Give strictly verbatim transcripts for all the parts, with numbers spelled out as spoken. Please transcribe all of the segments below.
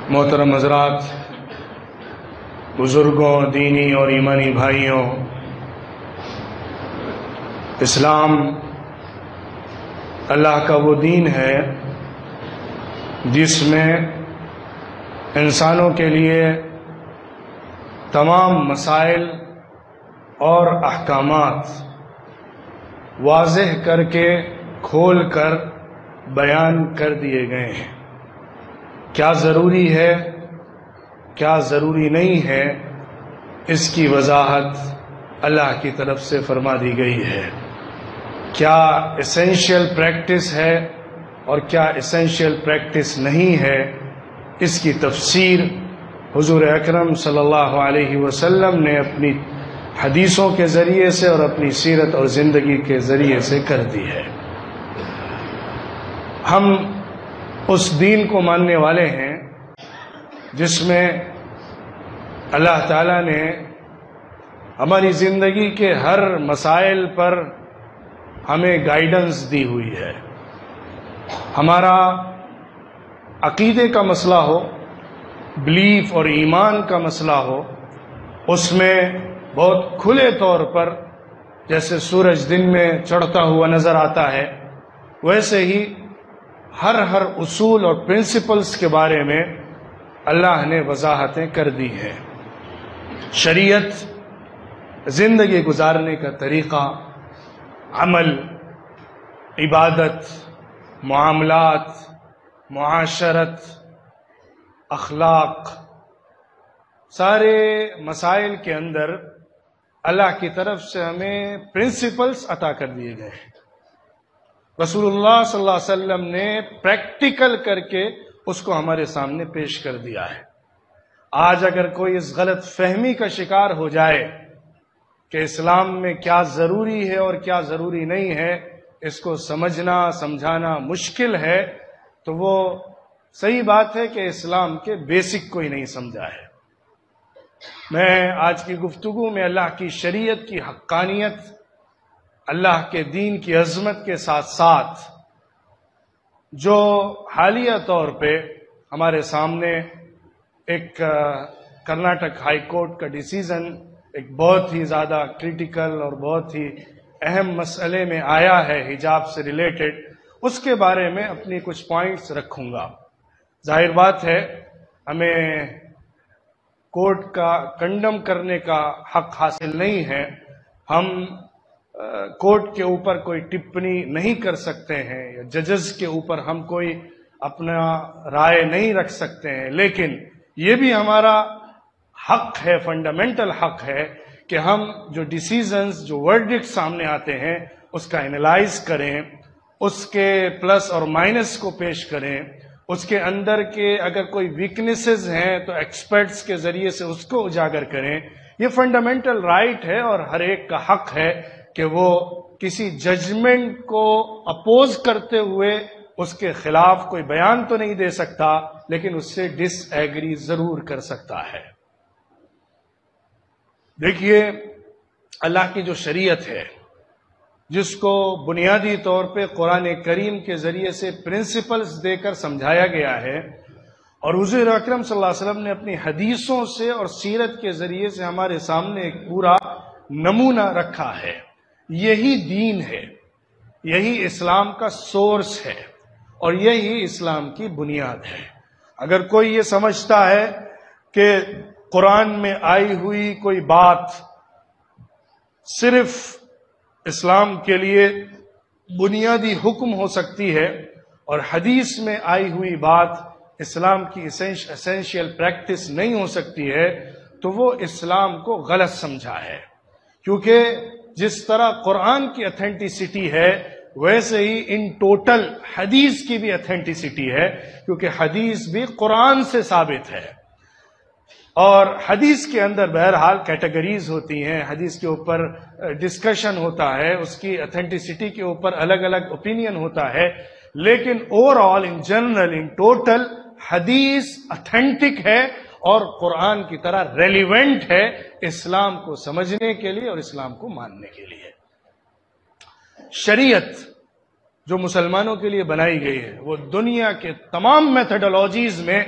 محترم حضرات، بزرگوں، دینی اور ایمانی بھائیوں، اسلام اللہ کا وہ دین ہے جس میں انسانوں کے لیے تمام مسائل اور احکامات واضح کر کے کھول کر بیان کر دیے گئے ہیں۔ کیا ضروری ہے، کیا ضروری نہیں ہے، اس کی وضاحت اللہ کی طرف سے فرما دی گئی ہے۔ کیا ایسینشیل پریکٹس ہے اور کیا ایسینشیل پریکٹس نہیں ہے، اس کی تفسیر حضور اکرم صلی اللہ علیہ وسلم نے اپنی حدیثوں کے ذریعے سے اور اپنی سیرت اور زندگی کے ذریعے سے کر دی ہے۔ ہم اس دین کو ماننے والے ہیں جس میں اللہ تعالیٰ نے ہماری زندگی کے ہر مسائل پر ہمیں گائیڈنس دی ہوئی ہے۔ ہمارا عقیدے کا مسئلہ ہو، بلیف اور ایمان کا مسئلہ ہو، اس میں بہت کھلے طور پر جیسے سورج دن میں چڑھتا ہوا نظر آتا ہے، ویسے ہی ہر ہر اصول اور پرنسپلز کے بارے میں اللہ نے وضاحتیں کر دی ہیں۔ شریعت زندگی گزارنے کا طریقہ، عمل، عبادت، معاملات، معاشرت، اخلاق، سارے مسائل کے اندر اللہ کی طرف سے ہمیں پرنسپلز عطا کر دیے گئے ہیں۔ رسول اللہ صلی اللہ علیہ وسلم نے پریکٹیکل کر کے اس کو ہمارے سامنے پیش کر دیا ہے۔ آج اگر کوئی اس غلط فہمی کا شکار ہو جائے کہ اسلام میں کیا ضروری ہے اور کیا ضروری نہیں ہے، اس کو سمجھنا سمجھانا مشکل ہے، تو وہ صحیح بات ہے کہ اسلام کے بیسک کو ہی نہیں سمجھا ہے۔ میں آج کی گفتگو میں اللہ کی شریعت کی حقانیت، اللہ کے دین کی عظمت کے ساتھ ساتھ جو حالیہ طور پہ ہمارے سامنے ایک کرناٹک ہائی کورٹ کا ڈیسیزن ایک بہت ہی زیادہ کریٹیکل اور بہت ہی اہم مسئلے میں آیا ہے حجاب سے ریلیٹڈ، اس کے بارے میں اپنی کچھ پوائنٹس رکھوں گا۔ ظاہر بات ہے ہمیں کورٹ کا کنڈم کرنے کا حق حاصل نہیں ہے، ہم کورٹ کے اوپر کوئی ٹپنی نہیں کر سکتے ہیں یا ججز کے اوپر ہم کوئی اپنا رائے نہیں رکھ سکتے ہیں، لیکن یہ بھی ہمارا حق ہے، فنڈامنٹل حق ہے کہ ہم جو ڈیسیزنز، جو ورڈکٹ سامنے آتے ہیں اس کا انالائز کریں، اس کے پلس اور مائنس کو پیش کریں، اس کے اندر کے اگر کوئی ویکنیسز ہیں تو ایکسپرٹس کے ذریعے سے اس کو اجاگر کریں۔ یہ فنڈامنٹل رائٹ ہے اور ہر ایک کا حق ہے کہ وہ کسی ججمنٹ کو اپوز کرتے ہوئے اس کے خلاف کوئی بیان تو نہیں دے سکتا، لیکن اس سے ڈس ایگری ضرور کر سکتا ہے۔ دیکھیے، اللہ کی جو شریعت ہے، جس کو بنیادی طور پہ قرآن کریم کے ذریعے سے پرنسپلز دے کر سمجھایا گیا ہے، اور حضور اکرم صلی اللہ علیہ وسلم نے اپنی حدیثوں سے اور سیرت کے ذریعے سے ہمارے سامنے ایک پورا نمونہ رکھا ہے، یہی دین ہے، یہی اسلام کا سورس ہے اور یہی اسلام کی بنیاد ہے۔ اگر کوئی یہ سمجھتا ہے کہ قرآن میں آئی ہوئی کوئی بات صرف اسلام کے لیے بنیادی حکم ہو سکتی ہے اور حدیث میں آئی ہوئی بات اسلام کی ایسینشیل پریکٹس نہیں ہو سکتی ہے، تو وہ اسلام کو غلط سمجھا ہے۔ کیونکہ جس طرح قرآن کی اتھینٹسٹی ہے، ویسے ہی ان ٹوٹل حدیث کی بھی اتھینٹسٹی ہے، کیونکہ حدیث بھی قرآن سے ثابت ہے۔ اور حدیث کے اندر بہرحال کیٹیگریز ہوتی ہیں، حدیث کے اوپر ڈسکشن ہوتا ہے، اس کی اتھینٹسٹی کے اوپر الگ الگ اوپینین ہوتا ہے، لیکن overall in general in total حدیث اتھینٹک ہے اور قرآن کی طرح ریلیونٹ ہے اسلام کو سمجھنے کے لیے اور اسلام کو ماننے کے لیے۔ شریعت جو مسلمانوں کے لیے بنائی گئی ہے وہ دنیا کے تمام میتھڈولوجیز میں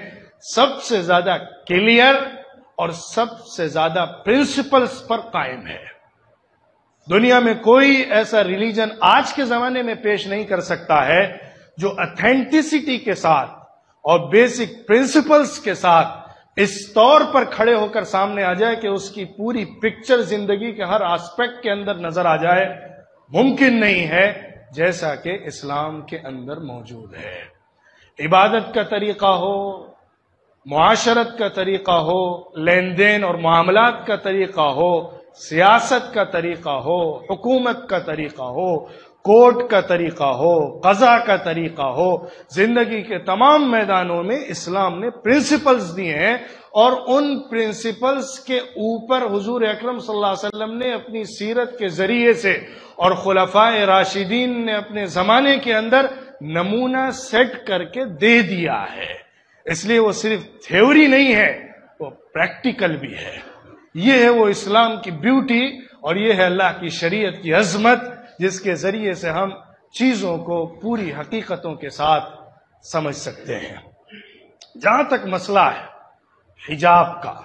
سب سے زیادہ کلیئر اور سب سے زیادہ پرنسپلز پر قائم ہے۔ دنیا میں کوئی ایسا ریلیجن آج کے زمانے میں پیش نہیں کر سکتا ہے جو اتھینٹسٹی کے ساتھ اور بیسک پرنسپلز کے ساتھ اس طور پر کھڑے ہو کر سامنے آ جائے کہ اس کی پوری پکچر زندگی کے ہر آسپیکٹ کے اندر نظر آ جائے۔ ممکن نہیں ہے جیسا کہ اسلام کے اندر موجود ہے۔ عبادت کا طریقہ ہو، معاشرت کا طریقہ ہو، لین دین اور معاملات کا طریقہ ہو، سیاست کا طریقہ ہو، حکومت کا طریقہ ہو، کورٹ کا طریقہ ہو، قضاء کا طریقہ ہو، زندگی کے تمام میدانوں میں اسلام نے پرنسپلز دیے ہیں، اور ان پرنسپلز کے اوپر حضور اکرم صلی اللہ علیہ وسلم نے اپنی سیرت کے ذریعے سے اور خلفائے راشدین نے اپنے زمانے کے اندر نمونہ سیٹ کر کے دے دیا ہے۔ اس لیے وہ صرف تھیوری نہیں ہے، وہ پریکٹیکل بھی ہے۔ یہ ہے وہ اسلام کی بیوٹی، اور یہ ہے اللہ کی شریعت کی عظمت، جس کے ذریعے سے ہم چیزوں کو پوری حقیقتوں کے ساتھ سمجھ سکتے ہیں۔ جہاں تک مسئلہ ہے حجاب کا،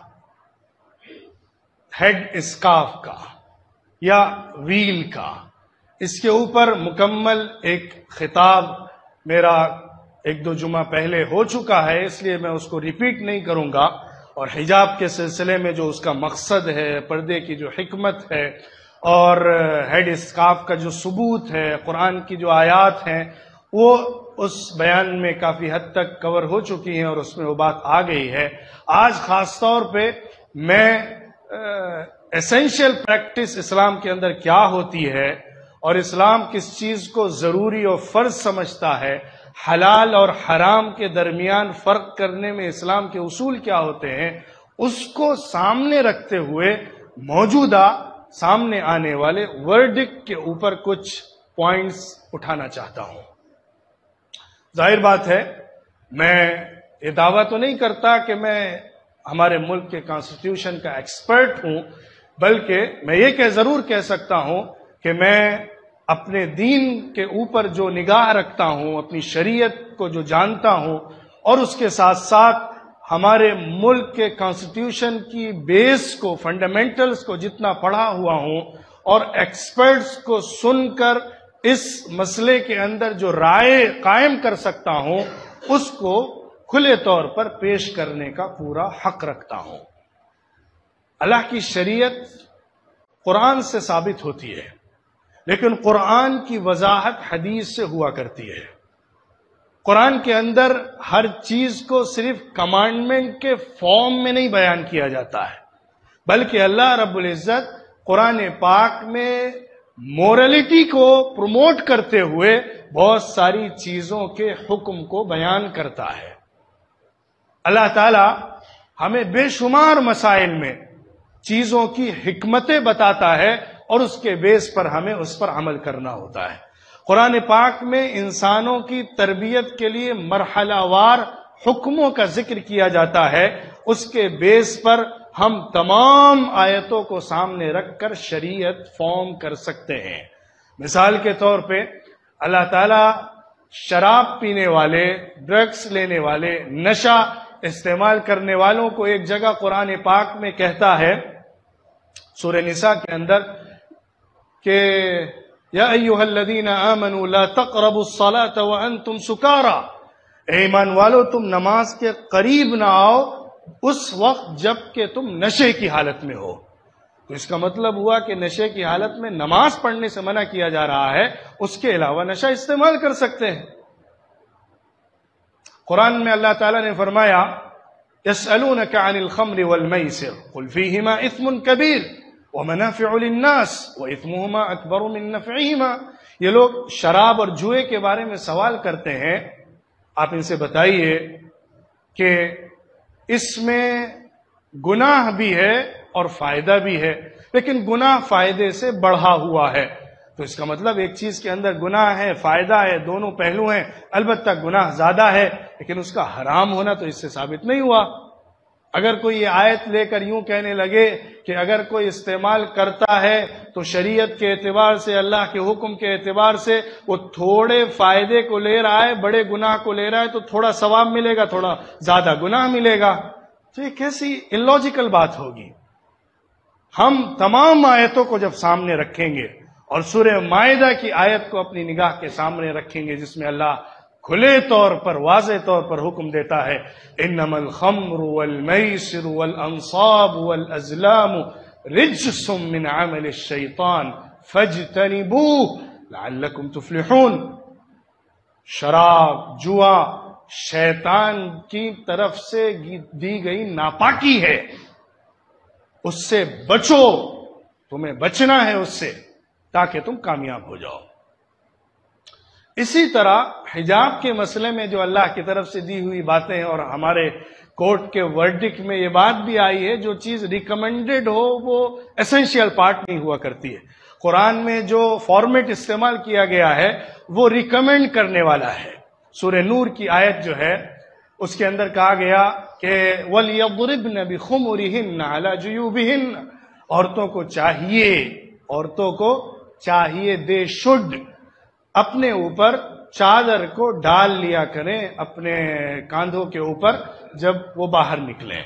ہیڈ اسکارف کا یا ویل کا، اس کے اوپر مکمل ایک خطاب میرا ایک دو جمعہ پہلے ہو چکا ہے، اس لیے میں اس کو ریپیٹ نہیں کروں گا۔ اور حجاب کے سلسلے میں جو اس کا مقصد ہے، پردے کی جو حکمت ہے، اور ہیڈ اسکارف کا جو ثبوت ہے، قرآن کی جو آیات ہیں، وہ اس بیان میں کافی حد تک کور ہو چکی ہیں اور اس میں وہ بات آ گئی ہے۔ آج خاص طور پہ میں ایسنشل پریکٹس اسلام کے اندر کیا ہوتی ہے اور اسلام کس چیز کو ضروری اور فرض سمجھتا ہے، حلال اور حرام کے درمیان فرق کرنے میں اسلام کے اصول کیا ہوتے ہیں، اس کو سامنے رکھتے ہوئے موجودہ سامنے آنے والے ورڈکٹ کے اوپر کچھ پوائنٹس اٹھانا چاہتا ہوں۔ ظاہر بات ہے میں یہ دعویٰ تو نہیں کرتا کہ میں ہمارے ملک کے کانسٹیٹیوشن کا ایکسپرٹ ہوں، بلکہ میں یہ کہ ضرور کہہ سکتا ہوں کہ میں اپنے دین کے اوپر جو نگاہ رکھتا ہوں، اپنی شریعت کو جو جانتا ہوں، اور اس کے ساتھ ساتھ ہمارے ملک کے کانسٹیٹیوشن کی بیس کو، فنڈامنٹلز کو جتنا پڑھا ہوا ہوں، اور ایکسپرٹس کو سن کر اس مسئلے کے اندر جو رائے قائم کر سکتا ہوں، اس کو کھلے طور پر پیش کرنے کا پورا حق رکھتا ہوں۔ اللہ کی شریعت قرآن سے ثابت ہوتی ہے، لیکن قرآن کی وضاحت حدیث سے ہوا کرتی ہے۔ قرآن کے اندر ہر چیز کو صرف کمانڈمنٹ کے فارم میں نہیں بیان کیا جاتا ہے، بلکہ اللہ رب العزت قرآن پاک میں مورلٹی کو پروموٹ کرتے ہوئے بہت ساری چیزوں کے حکم کو بیان کرتا ہے۔ اللہ تعالی ہمیں بے شمار مسائل میں چیزوں کی حکمتیں بتاتا ہے، اور اس کے بیس پر ہمیں اس پر عمل کرنا ہوتا ہے۔ قرآن پاک میں انسانوں کی تربیت کے لیے مرحلہ وار حکموں کا ذکر کیا جاتا ہے، اس کے بیس پر ہم تمام آیتوں کو سامنے رکھ کر شریعت فارم کر سکتے ہیں۔ مثال کے طور پہ اللہ تعالیٰ شراب پینے والے، ڈرگس لینے والے، نشہ استعمال کرنے والوں کو ایک جگہ قرآن پاک میں کہتا ہے سورہ نساء کے اندر کہ یا ایھا الذین آمنوا لا تقربوا الصلاة وانتم سکارى، اے ایمان والو تم نماز کے قریب نہ آؤ اس وقت جب کہ تم نشے کی حالت میں ہو۔ تو اس کا مطلب ہوا کہ نشے کی حالت میں نماز پڑھنے سے منع کیا جا رہا ہے، اس کے علاوہ نشہ استعمال کر سکتے ہیں۔ قرآن میں اللہ تعالیٰ نے فرمایا یسألونک عن الخمر والمیسر قل فیہما اثم کبیر ومنافع للناس واثمہما اکبر من نفعہما۔ یہ لوگ شراب اور جوئے کے بارے میں سوال کرتے ہیں، آپ ان سے بتائیے کہ اس میں گناہ بھی ہے اور فائدہ بھی ہے، لیکن گناہ فائدے سے بڑھا ہوا ہے۔ تو اس کا مطلب ایک چیز کے اندر گناہ ہے، فائدہ ہے، دونوں پہلو ہیں، البتہ گناہ زیادہ ہے، لیکن اس کا حرام ہونا تو اس سے ثابت نہیں ہوا۔ اگر کوئی یہ آیت لے کر یوں کہنے لگے کہ اگر کوئی استعمال کرتا ہے تو شریعت کے اعتبار سے، اللہ کے حکم کے اعتبار سے وہ تھوڑے فائدے کو لے رہا ہے، بڑے گناہ کو لے رہا ہے، تو تھوڑا ثواب ملے گا، تھوڑا زیادہ گناہ ملے گا، تو یہ کیسی اللاجیکل بات ہوگی؟ ہم تمام آیتوں کو جب سامنے رکھیں گے اور سورہ مائدہ کی آیت کو اپنی نگاہ کے سامنے رکھیں گے جس میں اللہ کھلے طور پر، واضح طور پر حکم دیتا ہے انما الخمر والمیسر والانصاب والازلام رجس من عمل الشیطان فاجتنبوه لعلکم تفلحون، شراب، جوا شیطان کی طرف سے دی گئی ناپاکی ہے، اس سے بچو، تمہیں بچنا ہے اس سے تاکہ تم کامیاب ہو جاؤ۔ اسی طرح حجاب کے مسئلے میں جو اللہ کی طرف سے دی ہوئی باتیں اور ہمارے کورٹ کے ورڈکٹ میں یہ بات بھی آئی ہے، جو چیز ریکمینڈڈ ہو وہ ایسنشیل پارٹ نہیں ہوا کرتی ہے۔ قرآن میں جو فارمیٹ استعمال کیا گیا ہے وہ ریکمینڈ کرنے والا ہے۔ سورہ نور کی آیت جو ہے اس کے اندر کہا گیا کہ وَلْيَضْرِبْنَ بِخُمُرِهِنَّ عَلَى جُيُوبِهِنَّ، عورتوں کو چاہیے، عورتوں کو چاہیے دے شڈ اپنے اوپر چادر کو ڈال لیا کریں اپنے کاندھوں کے اوپر جب وہ باہر نکلیں۔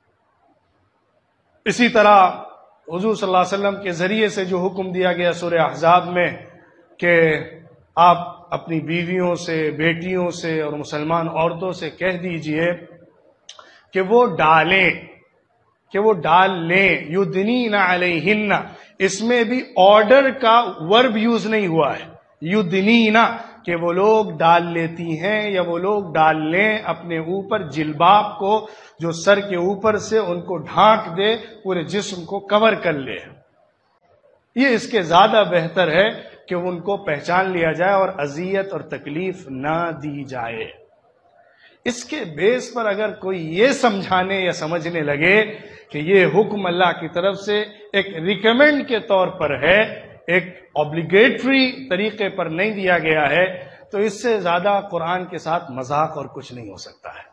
اسی طرح حضور صلی اللہ علیہ وسلم کے ذریعے سے جو حکم دیا گیا سورہ احزاب میں کہ آپ اپنی بیویوں سے، بیٹیوں سے اور مسلمان عورتوں سے کہہ دیجئے کہ وہ ڈالیں، کہ وہ ڈال لیں، یدنین علیہن، اس میں بھی آرڈر کا ورب یوز نہیں ہوا ہے، یدنینا، کہ وہ لوگ ڈال لیتی ہیں یا وہ لوگ ڈال لیں اپنے اوپر جلباب کو جو سر کے اوپر سے ان کو ڈھانک دے، پورے جسم کو کور کر لے۔ یہ اس کے زیادہ بہتر ہے کہ ان کو پہچان لیا جائے اور اذیت اور تکلیف نہ دی جائے۔ اس کے بیس پر اگر کوئی یہ سمجھانے یا سمجھنے لگے کہ یہ حکم اللہ کی طرف سے ایک ریکمینڈ کے طور پر ہے، ایک اوبلیگیٹری طریقے پر نہیں دیا گیا ہے، تو اس سے زیادہ قرآن کے ساتھ مذاق اور کچھ نہیں ہو سکتا ہے۔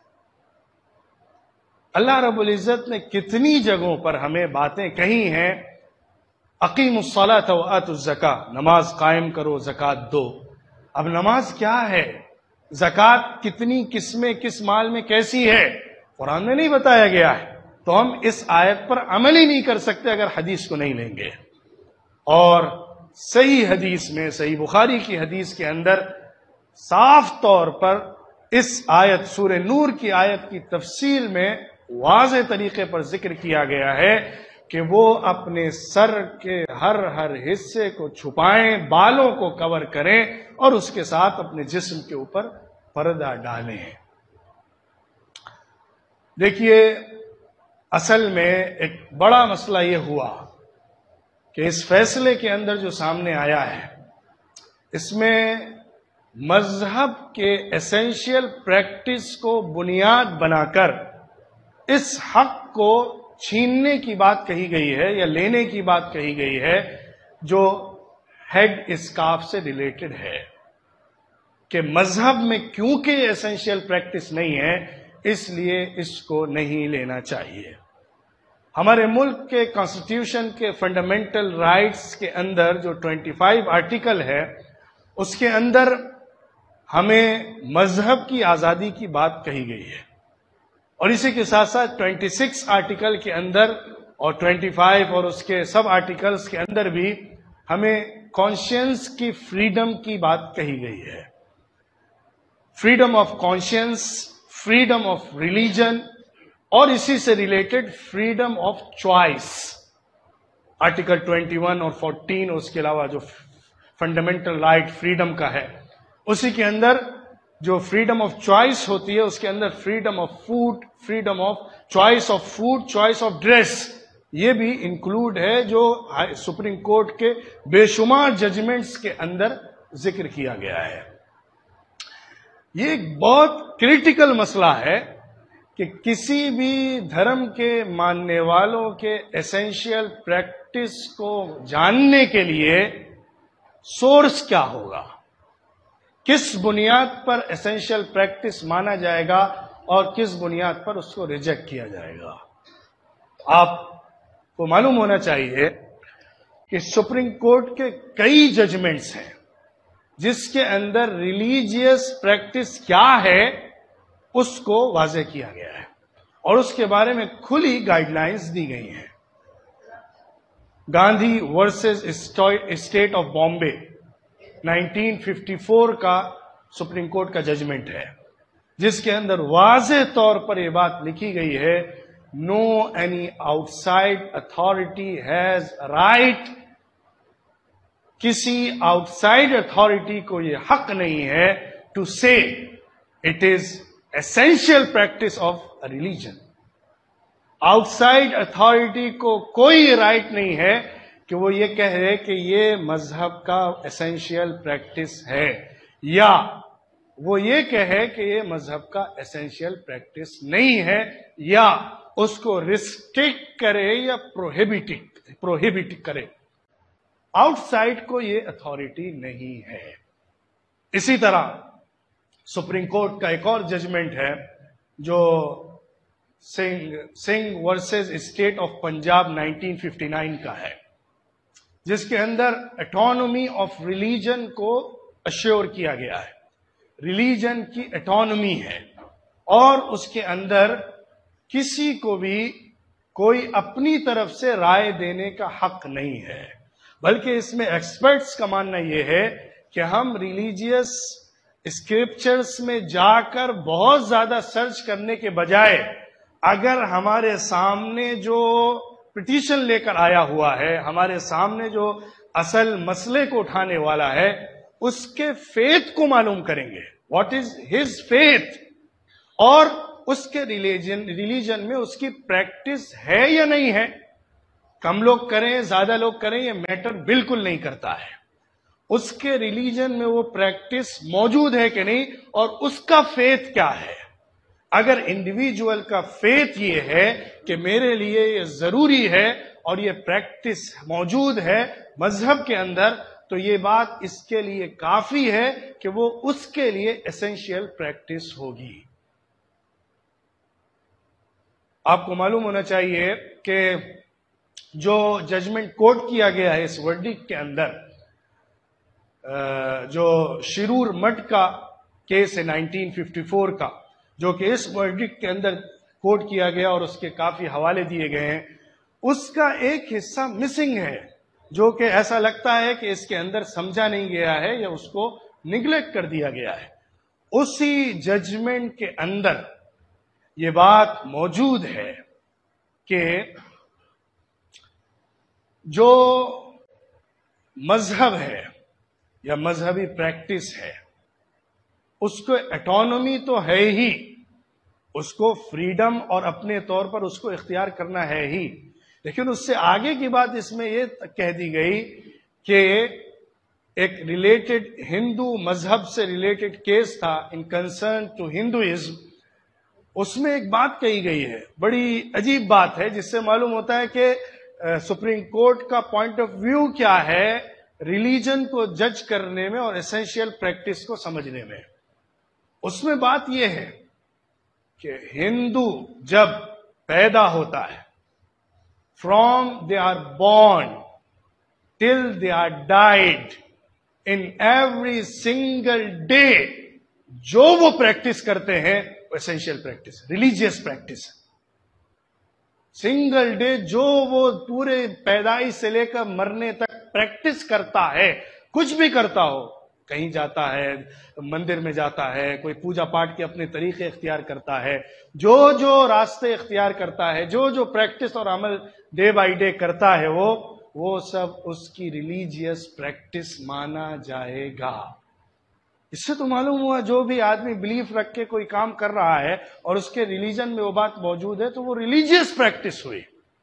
اللہ رب العزت نے کتنی جگہوں پر ہمیں باتیں کہی ہیں، اقیموا الصلاۃ وآتوا الزکاۃ، نماز قائم کرو، زکوٰۃ دو۔ اب نماز کیا ہے، زکوٰۃ کتنی قسمیں، کس مال میں کیسی ہے، قرآن میں نہیں بتایا گیا ہے، تو ہم اس آیت پر عمل ہی نہیں کر سکتے اگر حدیث کو نہیں لیں گے۔ اور صحیح حدیث میں، صحیح بخاری کی حدیث کے اندر صاف طور پر اس آیت سورہ نور کی آیت کی تفصیل میں واضح طریقے پر ذکر کیا گیا ہے کہ وہ اپنے سر کے ہر ہر حصے کو چھپائیں، بالوں کو کور کریں اور اس کے ساتھ اپنے جسم کے اوپر پردہ ڈالیں۔ دیکھیے، اصل میں ایک بڑا مسئلہ یہ ہوا کہ اس فیصلے کے اندر جو سامنے آیا ہے، اس میں مذہب کے ایسنشیل پریکٹس کو بنیاد بنا کر اس حق کو چھیننے کی بات کہی گئی ہے یا لینے کی بات کہی گئی ہے جو ہیڈ اسکارف سے ریلیٹڈ ہے، کہ مذہب میں کیونکہ یہ ایسنشیل پریکٹس نہیں ہے اس لیے اس کو نہیں لینا چاہیے۔ ہمارے ملک کے کانسٹیٹیوشن کے فنڈامنٹل رائٹس کے اندر جو پچیس آرٹیکل ہے، اس کے اندر ہمیں مذہب کی آزادی کی بات کہی گئی ہے، اور اسی کے ساتھ ساتھ چھبیس آرٹیکل کے اندر اور پچیس اور اس کے سب آرٹیکلز کے اندر بھی ہمیں کانشینس کی فریڈم کی بات کہی گئی ہے۔ Freedom of conscience, freedom of religion, اور اسی سے related freedom of choice, article اکیس اور چودہ، اس کے علاوہ جو فنڈامنٹل رائٹ فریڈم کا ہے، اسی کے اندر جو فریڈم آف چوائس ہوتی ہے اس کے اندر freedom of food, freedom of choice of food, choice of dress, یہ بھی انکلوڈ ہے جو سپریم کورٹ کے بے شمار ججمنٹس کے اندر ذکر کیا گیا ہے۔ یہ ایک بہت کریٹیکل مسئلہ ہے کہ کسی بھی دھرم کے ماننے والوں کے ایسنشیل پریکٹس کو جاننے کے لیے سورس کیا ہوگا، کس بنیاد پر ایسنشیل پریکٹس مانا جائے گا، اور کس بنیاد پر اس کو ریجیکٹ کیا جائے گا۔ آپ کو معلوم ہونا چاہیے کہ سپریم کورٹ کے کئی ججمنٹس ہیں جس کے اندر ریلیجیس پریکٹس کیا ہے اس کو واضح کیا گیا ہے اور اس کے بارے میں کھلی گائیڈ لائنز دی گئی ہیں۔ Gandhi versus State of Bombay nineteen fifty four کا سپریم کورٹ کا ججمنٹ ہے جس کے اندر واضح طور پر یہ بات لکھی گئی ہے، know any out side authority has right, کسی آؤٹ سائڈ اتھارٹی کو یہ حق نہیں ہے ٹو سے it is essential practice of religion. Out side authority کو کوئی رائٹ نہیں ہے کہ وہ یہ کہے کہ یہ مذہب کا ایسینشیل پریکٹس ہے، یا وہ یہ کہے کہ یہ مذہب کا ایسینشیل پریکٹس نہیں ہے، یا اس کو ریسٹرکٹ کرے یا پروہیبٹ پروہیبٹ کرے۔ آؤٹ سائڈ کو یہ اتھارٹی نہیں ہے۔ اسی طرح سپریم کورٹ کا ایک اور ججمنٹ ہے جو Singh Singh versus State of Punjab nineteen fifty nine کا ہے، جس کے اندر اٹانومی آف ریلیجن کو اشور کیا گیا ہے۔ ریلیجن کی اٹانومی ہے اور اس کے اندر کسی کو بھی کوئی اپنی طرف سے رائے دینے کا حق نہیں ہے، بلکہ اس میں ایکسپرٹس کا ماننا یہ ہے کہ ہم ریلیجیس اسکرپچرز میں جا کر بہت زیادہ سرچ کرنے کے بجائے اگر ہمارے سامنے جو پٹیشن لے کر آیا ہوا ہے، ہمارے سامنے جو اصل مسئلے کو اٹھانے والا ہے، اس کے فیتھ کو معلوم کریں گے، واٹ از ہز فیتھ، اور اس کے ریلیجن ریلیجن میں اس کی پریکٹس ہے یا نہیں ہے۔ کم لوگ کریں زیادہ لوگ کریں یہ میٹر بالکل نہیں کرتا ہے، اس کے ریلیجن میں وہ پریکٹس موجود ہے کہ نہیں اور اس کا فیتھ کیا ہے۔ اگر انڈیویجول کا فیتھ یہ ہے کہ میرے لیے یہ ضروری ہے اور یہ پریکٹس موجود ہے مذہب کے اندر، تو یہ بات اس کے لیے کافی ہے کہ وہ اس کے لیے ایسینشیل پریکٹس ہوگی۔ آپ کو معلوم ہونا چاہیے کہ جو ججمنٹ کوٹ کیا گیا ہے اس ورڈکٹ کے اندر، جو شرور مٹ کا کیس ہے نائنٹین ففٹی فور کا، جو کہ اس ورڈکٹ کے اندر کوٹ کیا گیا اور اس کے کافی حوالے دیے گئے ہیں، اس کا ایک حصہ مسنگ ہے جو کہ ایسا لگتا ہے کہ اس کے اندر سمجھا نہیں گیا ہے یا اس کو نگلیکٹ کر دیا گیا ہے۔ اسی ججمنٹ کے اندر یہ بات موجود ہے کہ جو مذہب ہے یا مذہبی پریکٹس ہے اس کو اٹانومی تو ہے ہی، اس کو فریڈم اور اپنے طور پر اس کو اختیار کرنا ہے ہی، لیکن اس سے آگے کی بات اس میں یہ کہہ دی گئی کہ ایک ریلیٹڈ ہندو مذہب سے ریلیٹڈ کیس تھا ان کنسرن ٹو ہندوازم، اس میں ایک بات کہی گئی ہے، بڑی عجیب بات ہے، جس سے معلوم ہوتا ہے کہ سپریم کورٹ کا پوائنٹ آف ویو کیا ہے ریلیجن کو جج کرنے میں اور ایسینشیل پریکٹس کو سمجھنے میں۔ اس میں بات یہ ہے کہ ہندو جب پیدا ہوتا ہے، from they are born till they are died, in every single day جو وہ پریکٹس کرتے ہیں وہ essential practice, religious practice, single day جو وہ پورے پیدائش سے لے کر مرنے تک پریکٹس کرتا ہے، کچھ بھی کرتا ہو، کہیں جاتا ہے، مندر میں جاتا ہے، کوئی پوجا پاٹ کے اپنے طریقے اختیار کرتا ہے، جو جو راستے اختیار کرتا ہے، جو جو پریکٹس اور عمل ڈے بائی ڈے کرتا ہے، وہ وہ سب اس کی ریلیجیس پریکٹس مانا جائے گا۔ اس سے تو معلوم ہوا جو بھی آدمی بلیف رکھ کے کوئی کام کر رہا ہے اور اس کے ریلیجن میں وہ بات موجود ہے تو وہ ریلیجیس پریکٹس ہوئی۔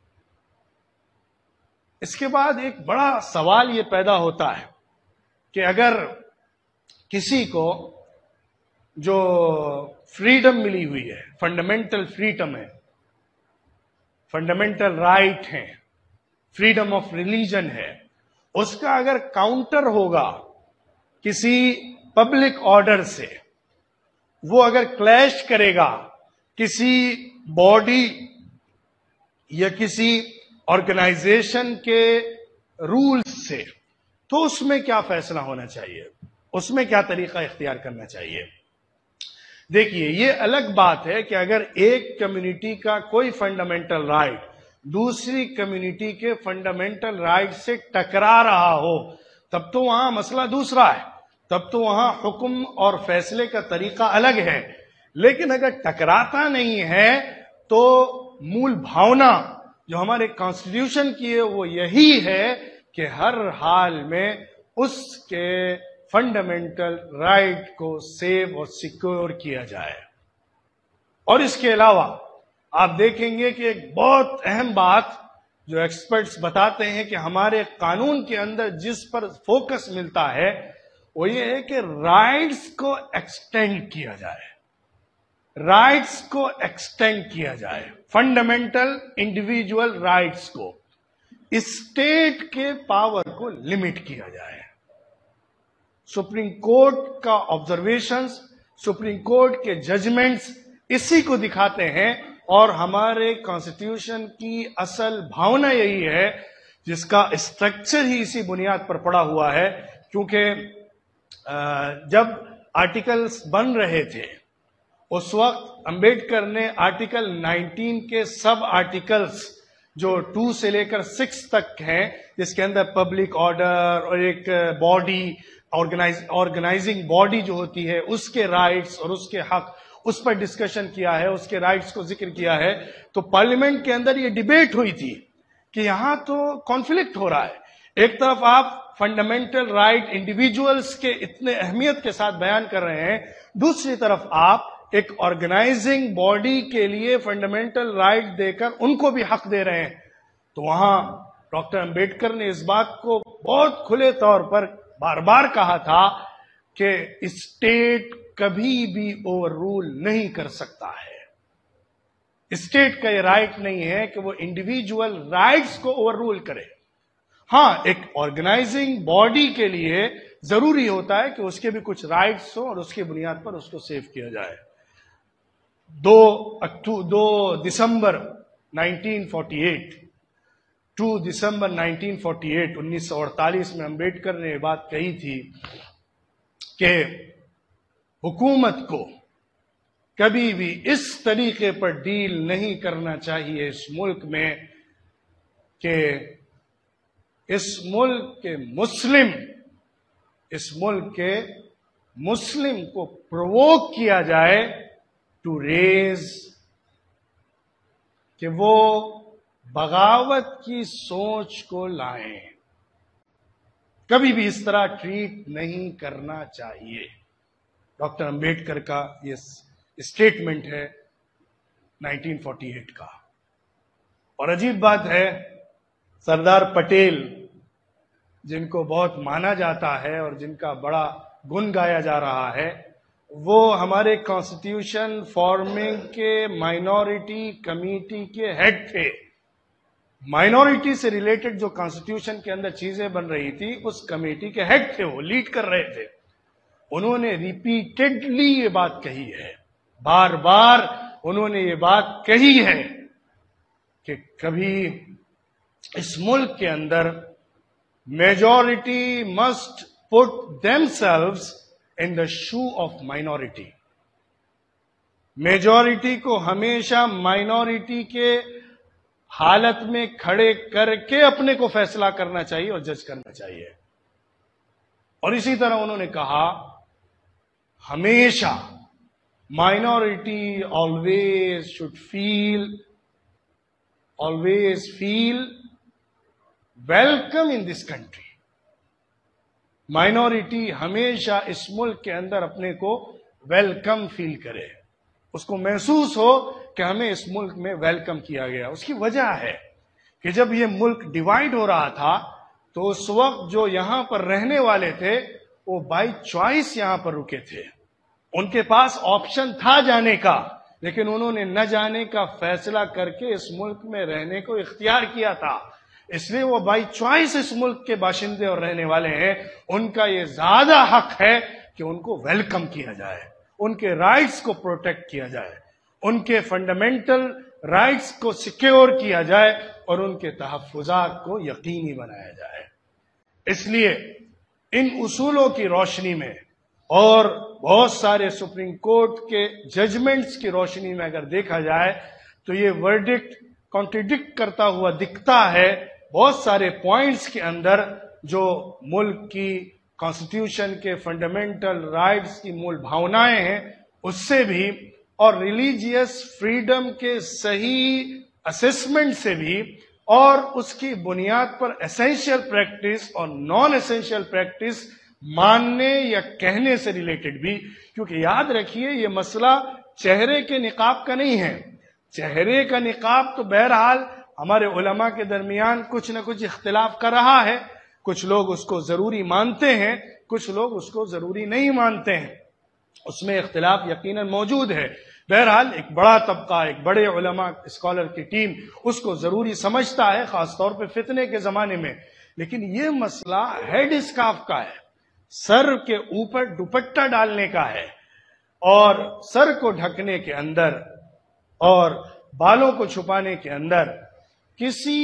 اس کے بعد ایک بڑا سوال یہ پیدا ہوتا ہے کہ اگر کسی کو جو فریڈم ملی ہوئی ہے، فنڈامنٹل فریڈم ہے، فنڈامنٹل رائٹ ہے، فریڈم آف ریلیجن ہے، اس کا اگر کاؤنٹر ہوگا کسی پبلک آرڈر سے، وہ اگر کلیش کرے گا کسی باڈی یا کسی آرگنائزیشن کے رولز سے، تو اس میں کیا فیصلہ ہونا چاہیے، اس میں کیا طریقہ اختیار کرنا چاہیے۔ دیکھیے، یہ الگ بات ہے کہ اگر ایک کمیونٹی کا کوئی فنڈامنٹل رائٹ دوسری کمیونٹی کے فنڈامنٹل رائٹ سے ٹکرا رہا ہو، تب تو وہاں مسئلہ دوسرا ہے، تب تو وہاں حکم اور فیصلے کا طریقہ الگ ہے۔ لیکن اگر ٹکراتا نہیں ہے تو مول بھاونا جو ہمارے کانسٹیٹیوشن کی ہے وہ یہی ہے کہ ہر حال میں اس کے فنڈامنٹل رائٹ کو سیو اور سیکیور کیا جائے۔ اور اس کے علاوہ آپ دیکھیں گے کہ ایک بہت اہم بات جو ایکسپرٹس بتاتے ہیں کہ ہمارے قانون کے اندر جس پر فوکس ملتا ہے وہ یہ ہے کہ رائٹس کو ایکسٹینڈ کیا جائے، رائٹس کو ایکسٹینڈ کیا جائے، فنڈامنٹل انڈیویجول رائٹس کو، اسٹیٹ کے پاور کو لمٹ کیا جائے۔ سپریم کورٹ کا آبزرویشنز، سپریم کورٹ کے ججمنٹس اسی کو دکھاتے ہیں، اور ہمارے کانسٹیٹیوشن کی اصل بھاونا یہی ہے، جس کا اسٹرکچر ہی اسی بنیاد پر پڑا ہوا ہے۔ کیونکہ جب آرٹیکلز بن رہے تھے اس وقت امبیڈکر نے آرٹیکل نائنٹین کے سب آرٹیکلز جو ٹو سے لے کر سکس تک ہیں، جس کے اندر پبلک آرڈر اور ایک باڈی آرگنائزنگ باڈی جو ہوتی ہے اس کے رائٹس اور اس کے حق، اس پر ڈسکشن کیا ہے، اس کے رائٹس کو ذکر کیا ہے۔ تو پارلیمنٹ کے اندر یہ ڈیبیٹ ہوئی تھی کہ یہاں تو کانفلکٹ ہو رہا ہے، ایک طرف آپ فنڈامنٹل رائٹ انڈیویجولز کے اتنے اہمیت کے ساتھ بیان کر رہے ہیں، دوسری طرف آپ ایک آرگنائزنگ باڈی کے لیے فنڈامنٹل رائٹ دے کر ان کو بھی حق دے رہے ہیں۔ تو وہاں ڈاکٹر امبیڈکر نے اس بات کو بہت کھلے طور پر بار بار کہا تھا کہ اسٹیٹ کبھی بھی اوور رول نہیں کر سکتا ہے۔ اسٹیٹ کا یہ رائٹ نہیں ہے کہ وہ انڈیویجول رائٹس کو اوور رول کرے۔ ہاں، ایک آرگنائزنگ باڈی کے لیے ضروری ہوتا ہے کہ اس کے بھی کچھ رائٹس ہوں اور اس کی بنیاد پر اس کو سیو کیا جائے۔ دو دو دسمبر nineteen forty eight two December nineteen forty eight انیس سو اڑتالیس میں امبیڈکر نے یہ بات کہی تھی کہ حکومت کو کبھی بھی اس طریقے پر ڈیل نہیں کرنا چاہیے اس ملک میں کہ اس ملک کے مسلم اس ملک کے مسلم کو پرووک کیا جائے ٹو ریز، کہ وہ بغاوت کی سوچ کو لائیں۔ کبھی بھی اس طرح ٹریٹ نہیں کرنا چاہیے۔ ڈاکٹر امبیڈکر کا یہ اسٹیٹمنٹ ہے نائنٹین فورٹی ایٹ کا۔ اور عجیب بات ہے، سردار پٹیل جن کو بہت مانا جاتا ہے اور جن کا بڑا گن گایا جا رہا ہے، وہ ہمارے کانسٹیٹیوشن فارمنگ کے مائنورٹی کمیٹی کے ہیڈ تھے۔ مائنورٹی سے ریلیٹڈ جو کانسٹیٹیوشن کے اندر چیزیں بن رہی تھی اس کمیٹی کے ہیڈ تھے، وہ لیڈ کر رہے تھے۔ انہوں نے ریپیٹڈلی یہ بات کہی ہے، بار بار انہوں نے یہ بات کہی ہے کہ کبھی اس ملک کے اندر majority must put themselves in the shoe of minority. Majority کو ہمیشہ مائنورٹی کے حالت میں کھڑے کر کے اپنے کو فیصلہ کرنا چاہیے اور جج کرنا چاہیے۔ اور اسی طرح انہوں نے کہا ہمیشہ minority always should feel always feel welcome in this country. Minority ہمیشہ اس ملک کے اندر اپنے کو ویلکم فیل کرے، اس کو محسوس ہو کہ ہمیں اس ملک میں ویلکم کیا گیا۔ اس کی وجہ ہے کہ جب یہ ملک ڈیوائیڈ ہو رہا تھا تو اس وقت جو یہاں پر رہنے والے تھے وہ بائی چوائس یہاں پر رکے تھے، ان کے پاس آپشن تھا جانے کا، لیکن انہوں نے نہ جانے کا فیصلہ کر کے اس ملک میں رہنے کو اختیار کیا تھا۔ اس لیے وہ بائی چوائس اس ملک کے باشندے اور رہنے والے ہیں، ان کا یہ زیادہ حق ہے کہ ان کو ویلکم کیا جائے، ان کے رائٹس کو پروٹیکٹ کیا جائے، ان کے فنڈامنٹل رائٹس کو سیکیور کیا جائے اور ان کے تحفظات کو یقینی بنایا جائے۔ اس لیے ان اصولوں کی روشنی میں اور بہت سارے سپریم کورٹ کے ججمنٹس کی روشنی میں اگر دیکھا جائے تو یہ ورڈکٹ کانٹریڈکٹ کرتا ہوا دکھتا ہے بہت سارے پوائنٹس کے اندر جو ملک کی کانسٹیٹیوشن کے فنڈامنٹل رائٹس کی مول بھاونائیں ہیں اس سے بھی، اور ریلیجیس فریڈم کے صحیح اسیسمنٹ سے بھی، اور اس کی بنیاد پر اسینشیل پریکٹس اور نان اسینشیل پریکٹس ماننے یا کہنے سے ریلیٹڈ بھی، کیونکہ یاد رکھیے یہ مسئلہ چہرے کے نقاب کا نہیں ہے۔ چہرے کا نقاب تو بہرحال ہمارے علماء کے درمیان کچھ نہ کچھ اختلاف کر رہا ہے، کچھ لوگ اس کو ضروری مانتے ہیں، کچھ لوگ اس کو ضروری نہیں مانتے ہیں، اس میں اختلاف یقیناً موجود ہے۔ بہرحال ایک بڑا طبقہ، ایک بڑے علماء اسکالر کی ٹیم اس کو ضروری سمجھتا ہے، خاص طور پہ فتنے کے زمانے میں۔ لیکن یہ مسئلہ ہیڈ اسکارف کا ہے، سر کے اوپر دوپٹہ ڈالنے کا ہے، اور سر کو ڈھکنے کے اندر اور بالوں کو چھپانے کے اندر کسی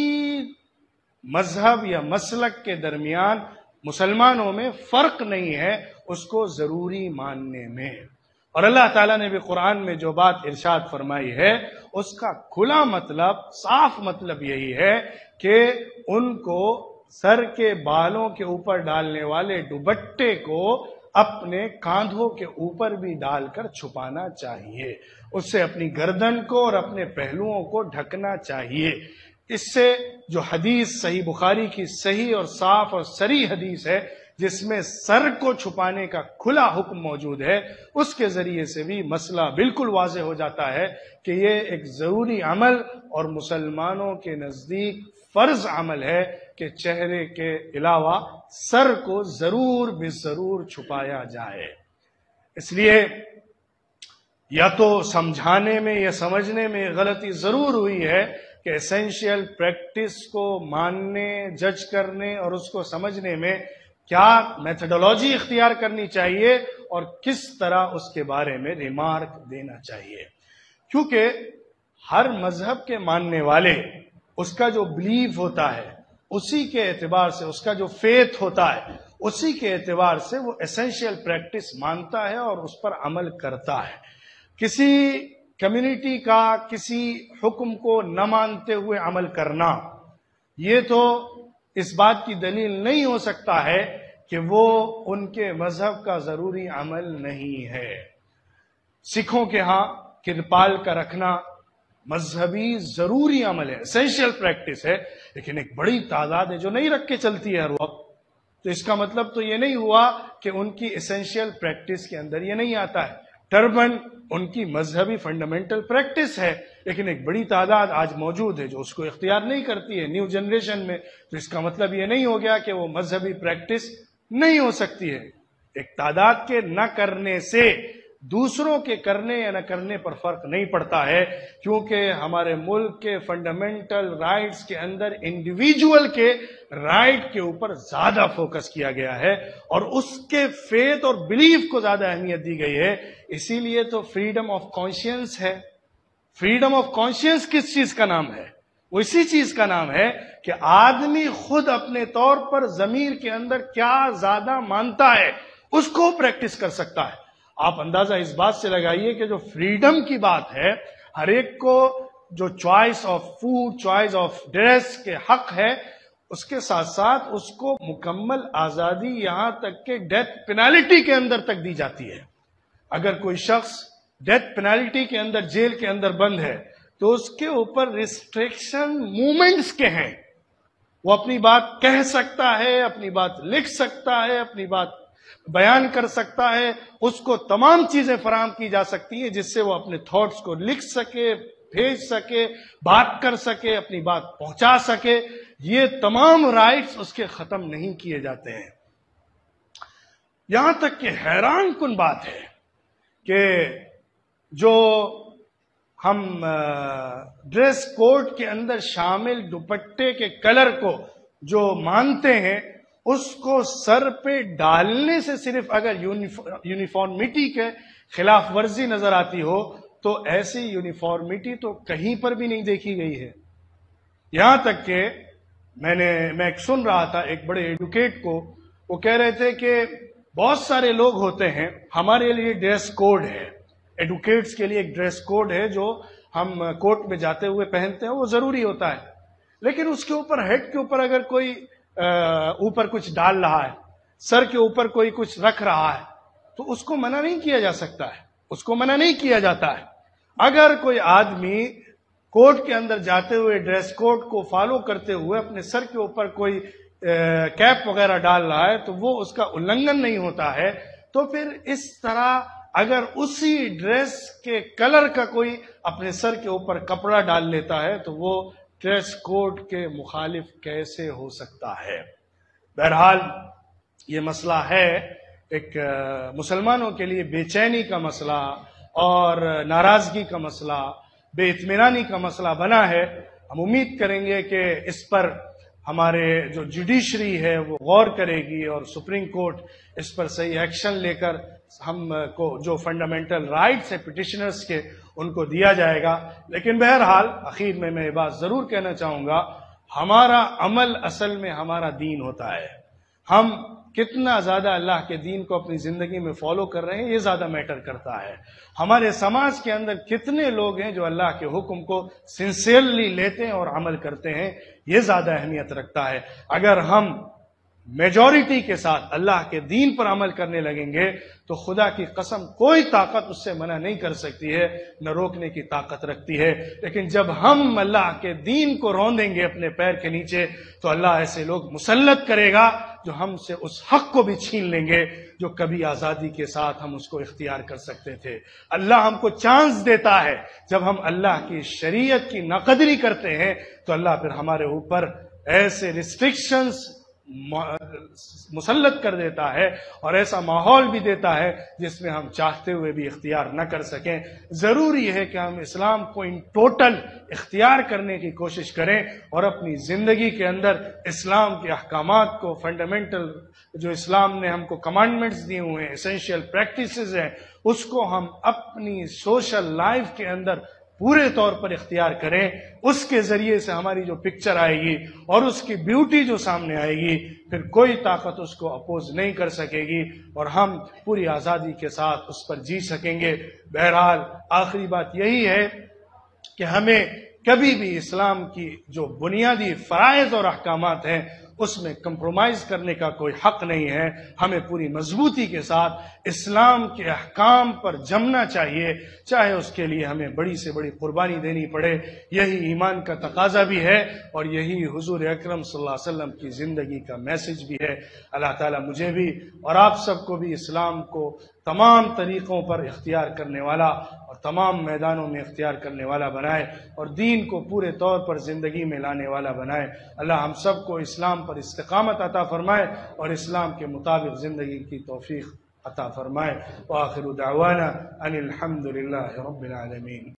مذہب یا مسلک کے درمیان مسلمانوں میں فرق نہیں ہے اس کو ضروری ماننے میں۔ اور اللہ تعالیٰ نے بھی قرآن میں جو بات ارشاد فرمائی ہے اس کا کھلا مطلب، صاف مطلب یہی ہے کہ ان کو سر کے بالوں کے اوپر ڈالنے والے دوپٹے کو اپنے کاندھوں کے اوپر بھی ڈال کر چھپانا چاہیے، اس سے اپنی گردن کو اور اپنے پہلوؤں کو ڈھکنا چاہیے۔ اس سے جو حدیث صحیح بخاری کی صحیح اور صاف اور صریح حدیث ہے جس میں سر کو چھپانے کا کھلا حکم موجود ہے، اس کے ذریعے سے بھی مسئلہ بالکل واضح ہو جاتا ہے کہ یہ ایک ضروری عمل اور مسلمانوں کے نزدیک فرض عمل ہے کہ چہرے کے علاوہ سر کو ضرور بے ضرور چھپایا جائے۔ اس لیے یا تو سمجھانے میں یا سمجھنے میں غلطی ضرور ہوئی ہے کہ اسینشیل پریکٹس کو ماننے، جج کرنے اور اس کو سمجھنے میں کیا میتھڈولوجی اختیار کرنی چاہیے اور کس طرح اس کے بارے میں ریمارک دینا چاہیے، کیونکہ ہر مذہب کے ماننے والے اس کا جو بلیف ہوتا ہے اسی کے اعتبار سے، اس کا جو فیتھ ہوتا ہے اسی کے اعتبار سے وہ اسینشیل پریکٹس مانتا ہے اور اس پر عمل کرتا ہے۔ کسی کمیونٹی کا کسی حکم کو نہ مانتے ہوئے عمل کرنا یہ تو اس بات کی دلیل نہیں ہو سکتا ہے کہ وہ ان کے مذہب کا ضروری عمل نہیں ہے۔ سکھوں کے ہاں کرپال کا رکھنا مذہبی ضروری عمل ہے، اسینشیل پریکٹس ہے، لیکن ایک بڑی تعداد ہے جو نہیں رکھ کے چلتی ہے ہر وقت، تو اس کا مطلب تو یہ نہیں ہوا کہ ان کی اسینشیل پریکٹس کے اندر یہ نہیں آتا ہے۔ ٹربن ان کی مذہبی فنڈامنٹل پریکٹس ہے، لیکن ایک بڑی تعداد آج موجود ہے جو اس کو اختیار نہیں کرتی ہے نیو جنریشن میں، تو اس کا مطلب یہ نہیں ہو گیا کہ وہ مذہبی پریکٹس نہیں ہو سکتی ہے۔ ایک تعداد کے نہ کرنے سے دوسروں کے کرنے یا نہ کرنے پر فرق نہیں پڑتا ہے، کیونکہ ہمارے ملک کے فنڈامنٹل رائٹس کے اندر انڈیویجول کے رائٹ کے اوپر زیادہ فوکس کیا گیا ہے اور اس کے فیتھ اور بلیف کو زیادہ اہمیت دی گئی ہے۔ اسی لیے تو فریڈم آف کانشینس ہے۔ فریڈم آف کانشینس کس چیز کا نام ہے؟ وہ اسی چیز کا نام ہے کہ آدمی خود اپنے طور پر ضمیر کے اندر کیا زیادہ مانتا ہے اس کو پریکٹس کر سکتا ہے۔ آپ اندازہ اس بات سے لگائیے کہ جو فریڈم کی بات ہے، ہر ایک کو جو choice of food, choice of dress کے حق ہے، اس کے ساتھ ساتھ اس کو مکمل آزادی یہاں تک کہ ڈیتھ پینالٹی کے اندر تک دی جاتی ہے۔ اگر کوئی شخص ڈیتھ پینالٹی کے اندر جیل کے اندر بند ہے تو اس کے اوپر ریسٹرکشن مومنٹس کے ہیں، وہ اپنی بات کہہ سکتا ہے، اپنی بات لکھ سکتا ہے، اپنی بات بیان کر سکتا ہے، اس کو تمام چیزیں فراہم کی جا سکتی ہیں جس سے وہ اپنے تھاٹس کو لکھ سکے، بھیج سکے، بات کر سکے، اپنی بات پہنچا سکے۔ یہ تمام رائٹس اس کے ختم نہیں کیے جاتے ہیں۔ یہاں تک کہ حیران کن بات ہے کہ جو ہم ڈریس کوڈ کے اندر شامل دوپٹے کے کلر کو جو مانتے ہیں، اس کو سر پہ ڈالنے سے صرف اگر یونیفارمٹی کے خلاف ورزی نظر آتی ہو تو ایسی یونیفارمٹی تو کہیں پر بھی نہیں دیکھی گئی ہے. یہاں تک کہ میں نے میں ایک سن رہا تھا ایک بڑے ایڈوکیٹ کو، وہ کہہ رہے تھے کہ بہت سارے لوگ ہوتے ہیں، ہمارے لیے ڈریس کوڈ ہے، ایڈوکیٹس کے لیے ایک ڈریس کوڈ ہے جو ہم کورٹ میں جاتے ہوئے پہنتے ہیں، وہ ضروری ہوتا ہے، لیکن اس کے اوپر ہیڈ کے اوپر اگر کوئی اوپر کچھ ڈال رہا ہے، سر کے اوپر کوئی کچھ رکھ رہا ہے، تو اس کو منع نہیں کیا جا سکتا ہے، اس کو منع نہیں کیا جاتا ہے. اگر کوئی آدمی کورٹ کے اندر جاتے ہوئے ڈریس کوڈ کو فالو کرتے ہوئے اپنے سر کے اوپر کوئی کیپ وغیرہ ڈال رہا ہے تو وہ اس کا النگھن نہیں ہوتا ہے. تو پھر اس طرح اگر اسی ڈریس کے کلر کا کوئی اپنے سر کے اوپر کپڑا ڈال لیتا ہے تو وہ ڈریس کوڈ کے مخالف کیسے ہو سکتا ہے؟ بہرحال یہ مسئلہ ہے ایک مسلمانوں کے لیے بے چینی کا مسئلہ اور ناراضگی کا مسئلہ، بے اطمینانی کا مسئلہ بنا ہے. ہم امید کریں گے کہ اس پر ہمارے جو جوڈیشری ہے وہ غور کرے گی اور سپریم کورٹ اس پر صحیح ایکشن لے کر ہم کو جو فنڈامنٹل رائٹس ہیں پٹیشنرز کے ان کو دیا جائے گا. لیکن بہرحال اخیر میں میں یہ بات ضرور کہنا چاہوں گا، ہمارا عمل اصل میں ہمارا دین ہوتا ہے. ہم کتنا زیادہ اللہ کے دین کو اپنی زندگی میں فالو کر رہے ہیں یہ زیادہ میٹر کرتا ہے. ہمارے سماج کے اندر کتنے لوگ ہیں جو اللہ کے حکم کو سنسیئرلی لیتے ہیں اور عمل کرتے ہیں یہ زیادہ اہمیت رکھتا ہے. اگر ہم میجورٹی کے ساتھ اللہ کے دین پر عمل کرنے لگیں گے تو خدا کی قسم کوئی طاقت اس سے منع نہیں کر سکتی ہے، نہ روکنے کی طاقت رکھتی ہے. لیکن جب ہم اللہ کے دین کو روندیں گے اپنے پیر کے نیچے تو اللہ ایسے لوگ مسلط کرے گا جو ہم سے اس حق کو بھی چھین لیں گے جو کبھی آزادی کے ساتھ ہم اس کو اختیار کر سکتے تھے. اللہ ہم کو چانس دیتا ہے، جب ہم اللہ کی شریعت کی ناقدری کرتے ہیں تو اللہ پھر ہمارے اوپر ایسے ریسٹرکشنز مسلط کر دیتا ہے اور ایسا ماحول بھی دیتا ہے جس میں ہم چاہتے ہوئے بھی اختیار نہ کر سکیں. ضروری ہے کہ ہم اسلام کو ان ٹوٹل اختیار کرنے کی کوشش کریں اور اپنی زندگی کے اندر اسلام کے احکامات کو، فنڈامنٹل جو اسلام نے ہم کو کمانڈمنٹس دیے ہوئے ہیں، اسینشیل پریکٹسز ہیں، اس کو ہم اپنی سوشل لائف کے اندر پورے طور پر اختیار کریں. اس کے ذریعے سے ہماری جو پکچر آئے گی اور اس کی بیوٹی جو سامنے آئے گی پھر کوئی طاقت اس کو اپوز نہیں کر سکے گی اور ہم پوری آزادی کے ساتھ اس پر جی سکیں گے. بہرحال آخری بات یہی ہے کہ ہمیں کبھی بھی اسلام کی جو بنیادی فرائض اور احکامات ہیں اس میں کمپرومائز کرنے کا کوئی حق نہیں ہے. ہمیں پوری مضبوطی کے ساتھ اسلام کے احکام پر جمنا چاہیے، چاہے اس کے لیے ہمیں بڑی سے بڑی قربانی دینی پڑے. یہی ایمان کا تقاضا بھی ہے اور یہی حضور اکرم صلی اللہ علیہ وسلم کی زندگی کا میسج بھی ہے. اللہ تعالیٰ مجھے بھی اور آپ سب کو بھی اسلام کو تمام طریقوں پر اختیار کرنے والا اور تمام میدانوں میں اختیار کرنے والا بنائے اور دین کو پورے طور پر زندگی میں لانے والا بنائے. اللہ ہم سب کو اسلام پر استقامت عطا فرمائے اور اسلام کے مطابق زندگی کی توفیق عطا فرمائے. وآخر دعوانا ان الحمد للہ رب العالمین.